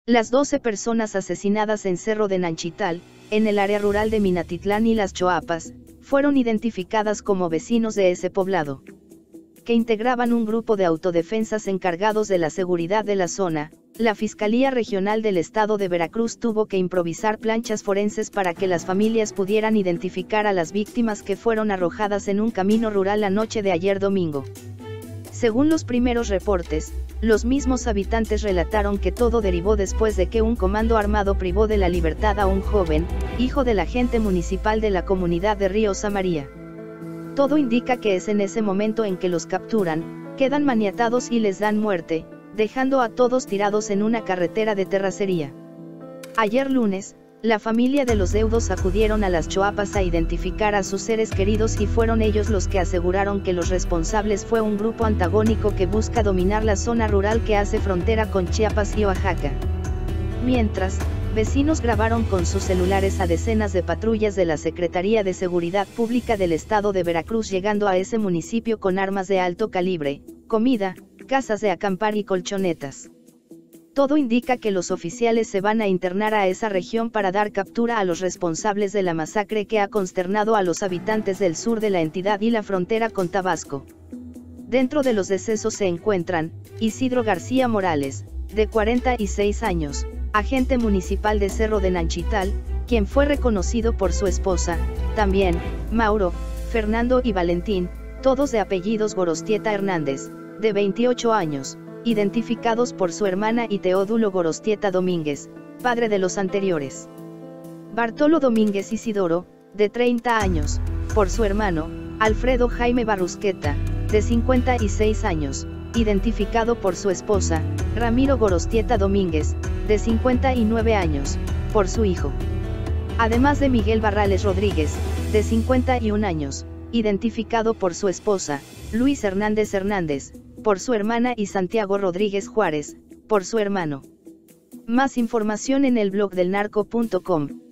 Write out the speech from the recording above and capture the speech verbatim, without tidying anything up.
Las doce personas asesinadas en Cerro de Nanchital, en el área rural de Minatitlán y Las Choapas, fueron identificadas como vecinos de ese poblado, que integraban un grupo de autodefensas encargados de la seguridad de la zona. La Fiscalía Regional del Estado de Veracruz tuvo que improvisar planchas forenses para que las familias pudieran identificar a las víctimas que fueron arrojadas en un camino rural la noche de ayer domingo. Según los primeros reportes, los mismos habitantes relataron que todo derivó después de que un comando armado privó de la libertad a un joven, hijo del agente municipal de la comunidad de Río Samaría. Todo indica que es en ese momento en que los capturan, quedan maniatados y les dan muerte, dejando a todos tirados en una carretera de terracería. Ayer lunes, la familia de los deudos acudieron a Las Choapas a identificar a sus seres queridos y fueron ellos los que aseguraron que los responsables fue un grupo antagónico que busca dominar la zona rural que hace frontera con Chiapas y Oaxaca. Mientras, vecinos grabaron con sus celulares a decenas de patrullas de la Secretaría de Seguridad Pública del Estado de Veracruz llegando a ese municipio con armas de alto calibre, comida, casas de acampar y colchonetas. Todo indica que los oficiales se van a internar a esa región para dar captura a los responsables de la masacre que ha consternado a los habitantes del sur de la entidad y la frontera con Tabasco. Dentro de los decesos se encuentran Isidro García Morales, de cuarenta y seis años, agente municipal de Cerro de Nanchital, quien fue reconocido por su esposa, también, Mauro, Fernando y Valentín, todos de apellidos Gorostieta Hernández, de veintiocho años, identificados por su hermana y Teodulo Gorostieta Domínguez, padre de los anteriores. Bartolo Domínguez Isidoro, de treinta años, por su hermano, Alfredo Jaime Barrusqueta, de cincuenta y seis años, identificado por su esposa, Ramiro Gorostieta Domínguez, de cincuenta y nueve años, por su hijo. Además de Miguel Barrales Rodríguez, de cincuenta y un años, identificado por su esposa, Luis Hernández Hernández, por su hermana y Santiago Rodríguez Juárez, por su hermano. Más información en el blog del narco punto com.